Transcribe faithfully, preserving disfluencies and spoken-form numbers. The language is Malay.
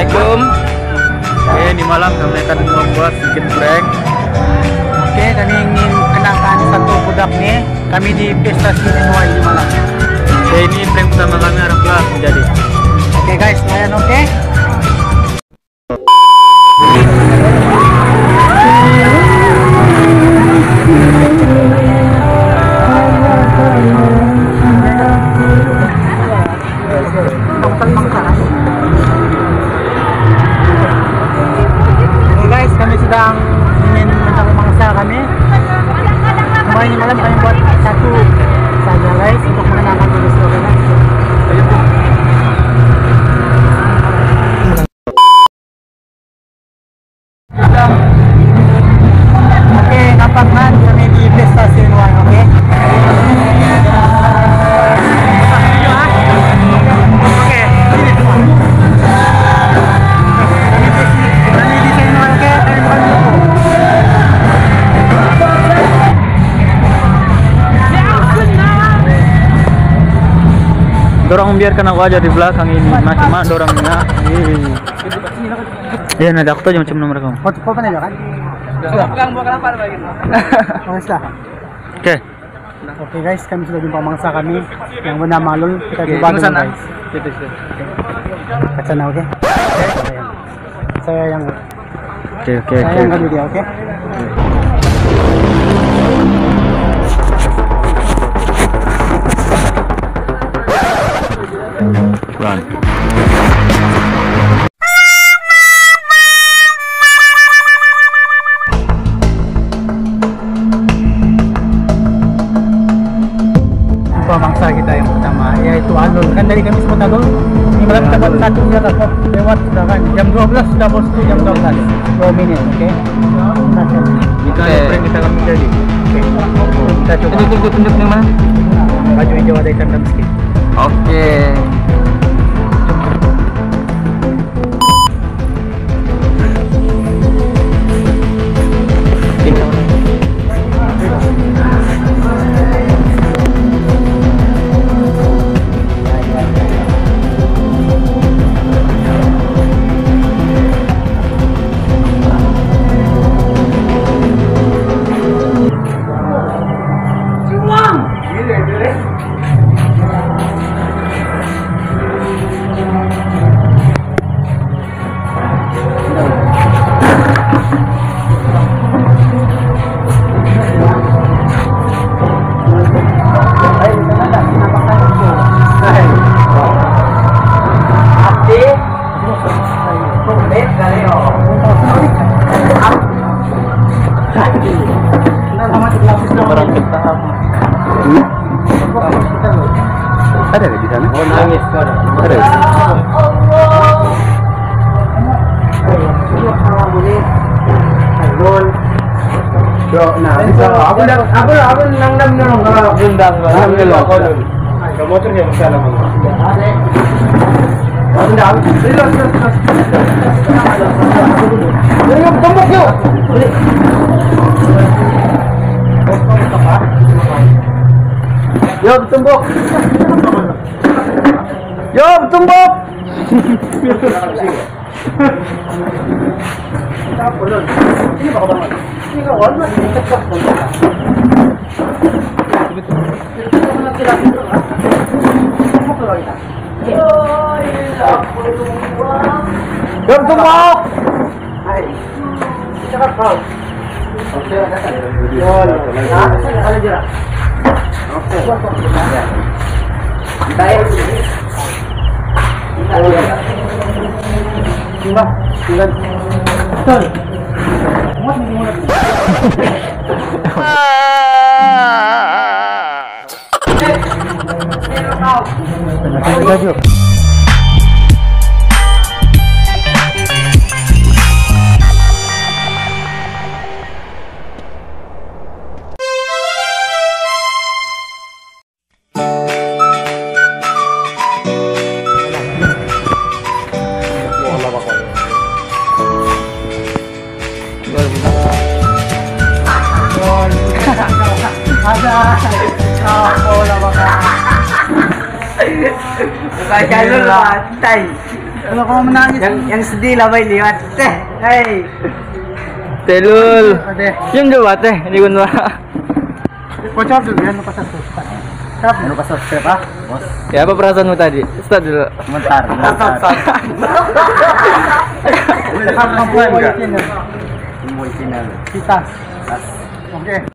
Assalamualaikum. Oke, ini malam kami akan membuat sedikit prank. Oke, kami ingin kenakan satu budak nih. Kami di pesta Sinua ini malam. Oke, ini prank pertama kami haraplah menjadi. Oke guys, layan oke. Sedang ingin mencari mangsa kami. Kemarin ini malam kami buat satu saja guys untuk mengenalkan dulu saudara. Oke, nampak kan kami di pesta Sinua, oke? Dorang membiarkan aku aja di belakang ini, macam-macam dorangnya. Iya, nanti aku tahu macam nomor kamu. Foto foto aja kan? Pegang buah kelapa lagi. Oke. Oke guys, kami sudah jumpa mangsa kami yang bernama Lul. Kita jumpa dulu guys. Ke sana oke? Saya yang Oke, oke, saya oke. yang kali dia oke? Run. Jumpa mangsa kita yang pertama yaitu Alul. Kan dari kami semua Alul. Ini malam kita buat satu sudah lewat lewat sudah kan jam dua belas sudah bos tuh jam dua belas dua menit oke? Kita prank kita akan menjadi. Oke. Kita coba. Tunjuk, tunjuk, tunjuk yang mana? Baju hijau ada ikan dan meski. Oke. Ada di sana? Oh nangis kau ada. Ada. Yo, nah, bisa. Aku dah, aku dah, aku nangdam dulu. Kalau gendang, alhamdulillah. Kau dulu. Kau motornya masalah mana? Ada. Aku dah, aku dah, dah, dah. Ini tombok yuk. Yo, tumbuk. Yo, tumbuk. Ini apa kabar? Ini kawan masih dekat pun. Yo, tumbuk. Hai. Cepat kau. Oke, yo. Nah, ada jarak. Oke. Baik. Mbak, silakan. Betul. Muat ni muat. Terima kasih. Ada. Oh, lama kan. Bukan jalur lah, tai. Kalau kamu menangis. Yang yang sedih lah bay liwat. Teh, hey. Telul. Yung dua teh, hindi ko na. Bocor dulu ya, lupa subscribe. Siapa? Lupa subscribe ah, bos. Ya apa perasaan lu tadi? Start dulu. Bentar, bentar. Kita. Oke.